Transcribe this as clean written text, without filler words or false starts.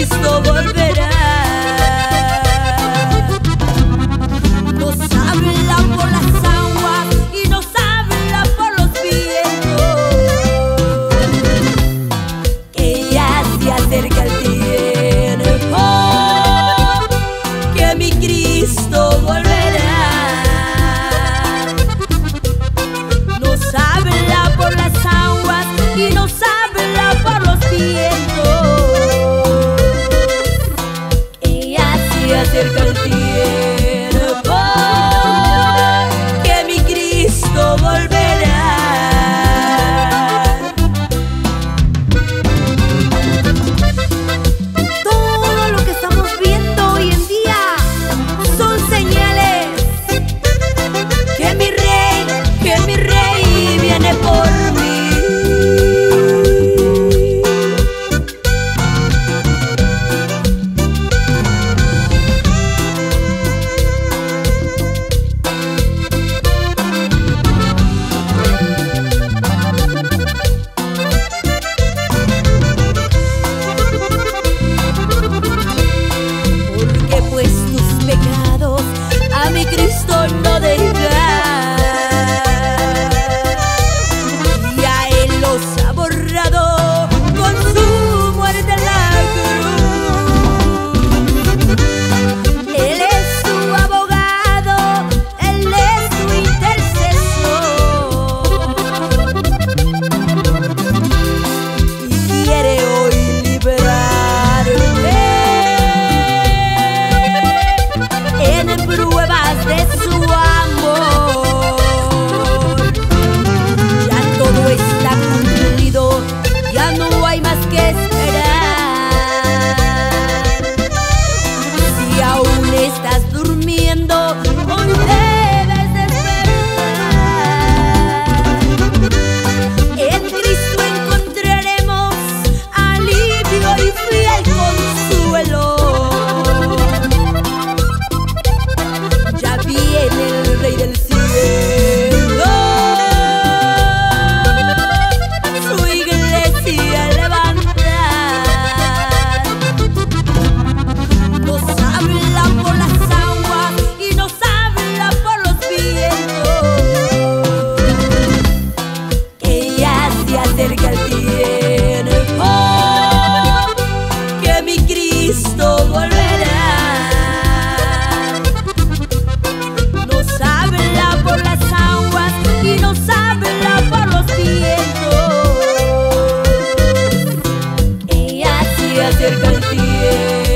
Cristo volverá. Nos habla por las aguas y nos habla por los vientos, que ya se acerca el tiempo, que mi Cristo volverá. Nos habla por las aguas y nos habla por los vientos, que ya se acerca el tiempo, que mi Cristo volverá. Todo lo que estamos viendo hoy en día son señales que mi rey viene por mí. Porque pues tus pecados a mi Cristo no dejarán, ya Él los ha borrado con su muerte en la cruz. Él es tu abogado, Él es tu intercesor, y quiere hoy liberarme en pruebas de su amor. Ya todo está cumplido, ya no hay más que esperar. Si aún estás durmiendo, hoy debes despertar. En Cristo encontraremos alivio y fiel consuelo. Ya viene el Rey del cielo, su iglesia levanta. Nos habla por las aguas y nos habla por los vientos, que ya se acerca el tiempo, que mi Cristo volverá. Nos habla por las aguas y nos habla por los vientos, que ya se acerca el tiempo,